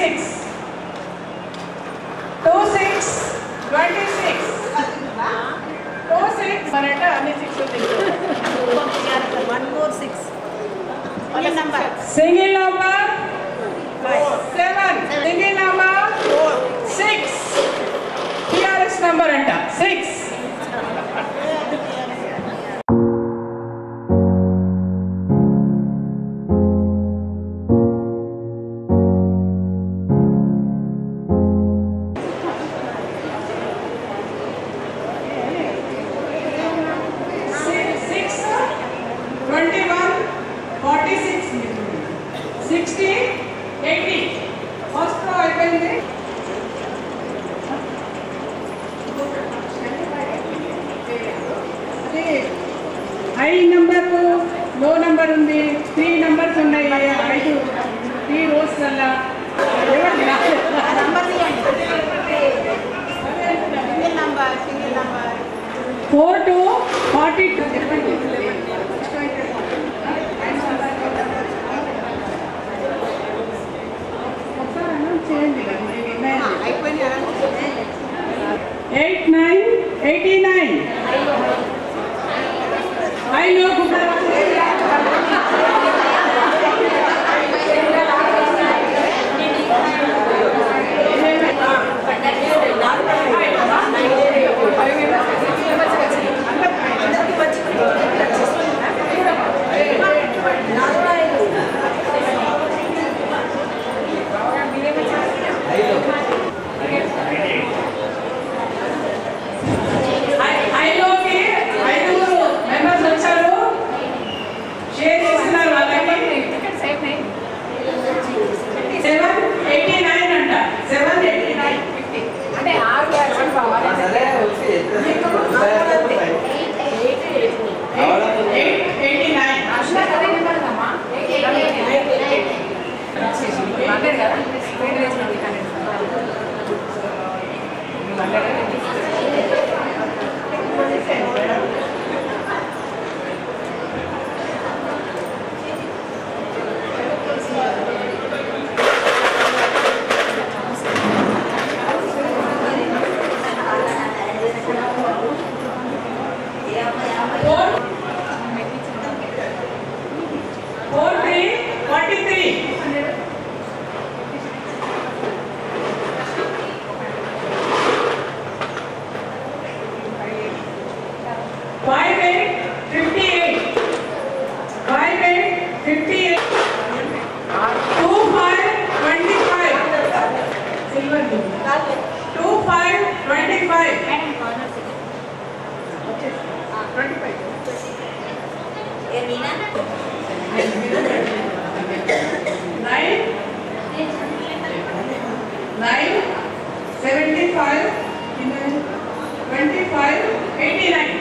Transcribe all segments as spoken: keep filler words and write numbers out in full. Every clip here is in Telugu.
twenty-six. Two six twenty-six. Two six. Manata ani six One more six. Single number. Single number. Seven. Single number. Six. T R S number anta. Six. twenty-one, forty-six, sixty, eighty. First row అయిపోయింది. హై నంబర్ లో నంబర్ ఉంది. త్రీ నంబర్స్ ఉన్నాయి. ఐదు త్రీ రోస్ వల్ల four two forty two eight nine eighty nine. I know. Five eight fifty eight. Five eight fifty eight. Two five twenty five. Silver. Two five twenty five. Twenty five. Nine. Nine. Seventy five. Twenty five. Eighty nine.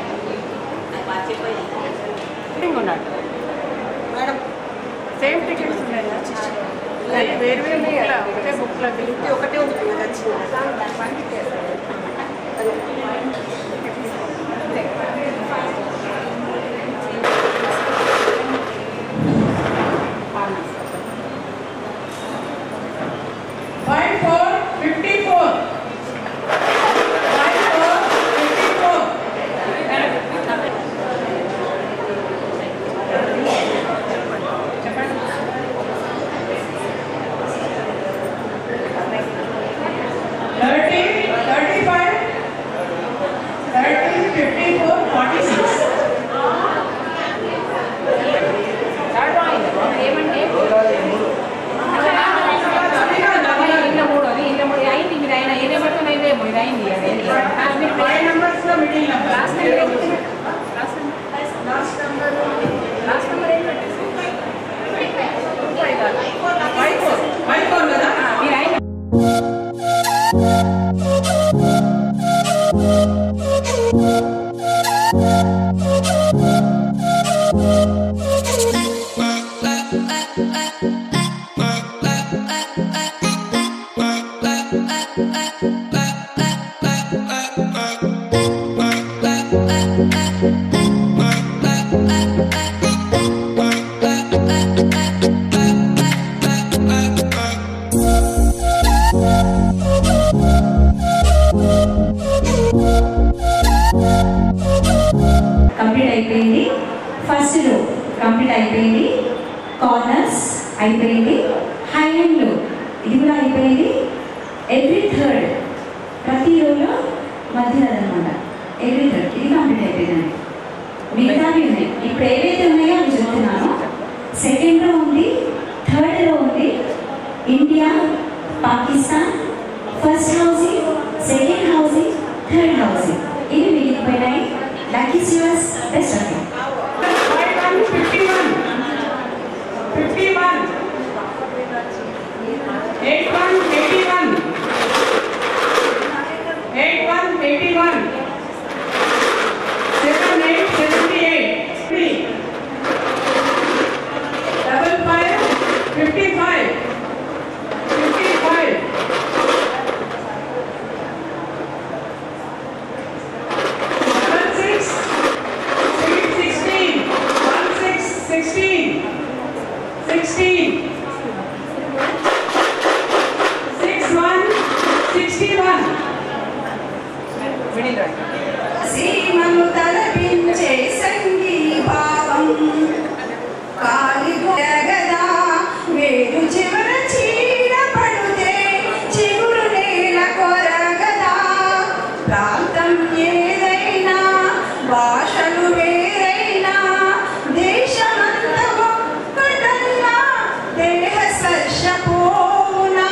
Madam same tickets ఉన్నాయి. వేరు వేరు బుక్ల ఒకటే బుక్ల ఒకటే ఉంటుంది five four fifty four. five four fifty four. thirty, thirty-five, thirty, fifty-four, forty-six. First row complete అయిపోయింది, కార్నర్స్ అయిపోయింది, హై అండ్ లో ఇది కూడా అయిపోయింది. ఎవ్రీ థర్డ్ ప్రతి రోలో మధ్యలో అనమాట, ఎవ్రీ థర్డ్ ఇది కంప్లీట్ అయిపోయిందండి. మిగతావి ఉన్నాయి, ఇప్పుడు ఏవైతే ఉన్నాయో అవి చెప్తున్నాను. సెకండ్ రో ఉంది, థర్డ్ రో ఉంది, India, Pakistan, first housing, second housing, third housing ఇవి మిగిలిపోయినాయి. Lucky US best of you. సీమను తలపించే సంగీభావం కాలి గదా వేరు చివర చీడ పడుతే చిగురు నేల కొరగదా. ప్రాంతం ఏదైనా భాషలు వేరైనా దేశమంత ఒక్కటన్నా దేహ స్పర్శ పోవునా.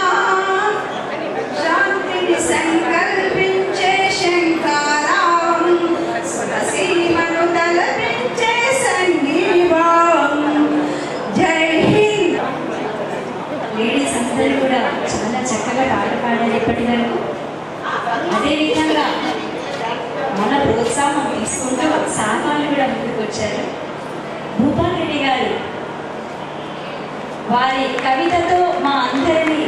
శాంతిని సంకల్పించే శంకారావం సీమను తలపించే సంగీభావం. జై హింద్. లేడీస్ అందరూ కూడా చాలా చక్కగా పాట పాడారు ఇప్పటి వరకు. అదేవిధంగా మన ప్రోత్సాహం తీసుకుంటూ సామాన్లు కూడా ముందుకు వచ్చారు. భూపాల్ రెడ్డి గారు వారి కవితతో మా అందరినీ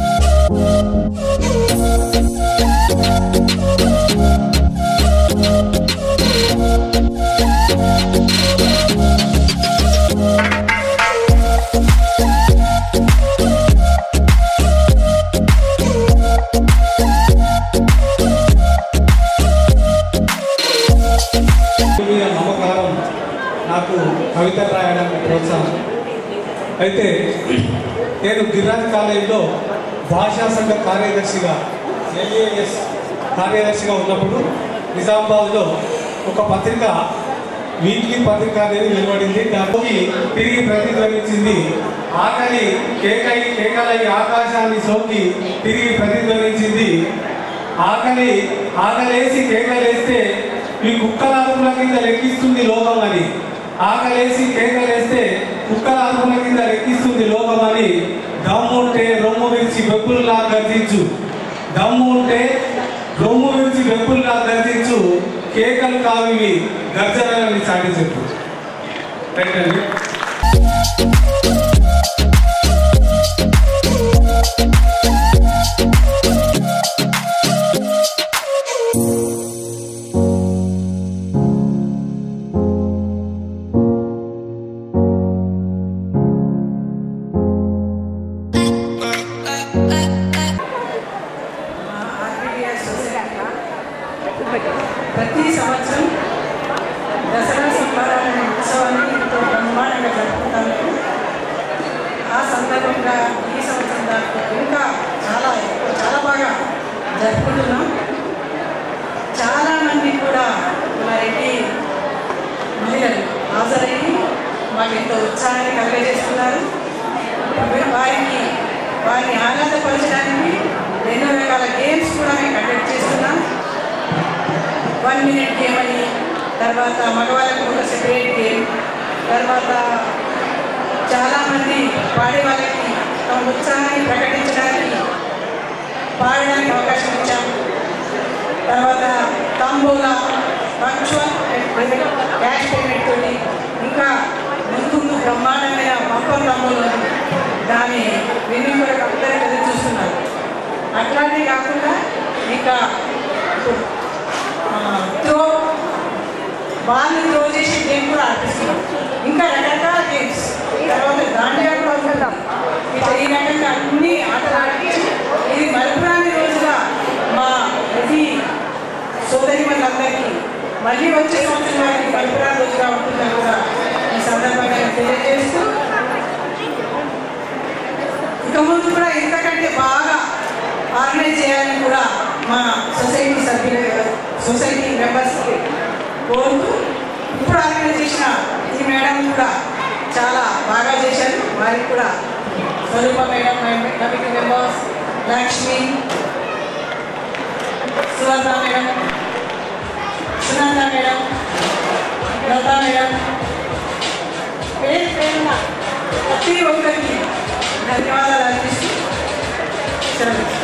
నమ్మకారం నాకు కవిత రాయడానికి ప్రోత్సాహం. అయితే నేను గిరిరాజ్ కాలేజీలో భాషా సంఘ కార్యదర్శిగా ఎల్ఏఎస్ కార్యదర్శిగా ఉన్నప్పుడు నిజామాబాద్లో ఒక పత్రిక వీక్లీ పత్రిక అనేది వెలువడింది. దానికి తిరిగి ప్రతిధ్వనించింది. ఆకలి కేకై కేకలై ఆకాశాన్ని సోకి తిరిగి ప్రతిధ్వనించింది. ఆకలి ఆకలేసి కేకలేస్తే ఈ కుక్కల అరుపుల కింద లెక్కిస్తుంది లోకం అని. ఆకలేసి కేకలేస్తే కుక్కల అరుపుల కింద లెక్కిస్తుంది లోకం అని. దమ్ము ఉంటే రొమ్ము విరిచి వెప్పుల్లా గర్జించు, దమ్ము ఉంటే రొమ్ము విరిచి వెప్పుల్లా గర్జించు, కేకలు కావివి గర్జనలని చాటి చెప్పు. రైట్ అండి. ప్రతి సంవత్సరం దసరా సంబరాల ఉత్సవాన్ని ఎంతో బ్రహ్మాండంగా జరుపుకుంటాము. ఆ సందర్భంగా ఈ సంవత్సరం దాకా ఇంకా చాలా చాలా బాగా జరుపుకుంటున్నాం. చాలామంది కూడా మన రెడ్డి మహిళలు హాజరయ్యి మాకు ఎంతో ఉత్సాహాన్ని కలుగజేస్తున్నారు. వారికి వారిని ఆనందపరచడానికి ఎన్నో రకాల గేమ్స్ కూడా మేము కండక్ట్ చేస్తున్నాం. వన్ మినిట్ గేమ్ అని, తర్వాత మగవాళ్ళకు ఒక సెపరేట్ గేమ్, తర్వాత చాలామంది పాడే వాళ్ళకి తమ ఉత్సాహాన్ని ప్రకటించడానికి పాడడానికి అవకాశం ఇచ్చాము. తర్వాత తాంబూలా పంక్చువల్ క్యాష్ పేమెంట్ తోటి ఇంకా ముందు ముందు బ్రహ్మాండమైన పంపం తాంబూలు దాని విని కూడా అందరూ ఎదురు చూస్తున్నారు. అట్లానే కాకుండా ఇంకా త్రో బాల్ త్రో చేసే గేమ్ కూడా ఆడిపిస్తున్నాం. ఇంకా రకరకాల గేమ్స్, తర్వాత దాండియా కూడా ఉంటున్నాం. ఇట్లా ఈ రకంగా అన్ని ఆటలు ఆడిపించి ఇది మరపురాని రోజుగా మా ప్రతి సోదరి మనందరికీ మళ్ళీ వచ్చే సంవత్సరం వారికి మరపురాని రోజుగా ఉంటుందని కూడా తెలియజేస్తూ ఇక ముందు కూడా ఇంతకంటే బాగా ఆర్గనైజ్ చేయాలని కూడా మా సొసైటీ సభ్యులు సొసైటీ మెంబర్స్కి కోరుతూ ఇప్పుడు ఆర్గనైజ్ చేసిన ఈ మేడం కూడా చాలా బాగా చేశారు. వారికి కూడా Swarupa madam, committee members, Lakshmi, Suvarna madam, Sunanda madam, Lata madam, పేరు పేరున ప్రతి ఒక్కరికి ధన్యవాదాలు అర్పిస్తూ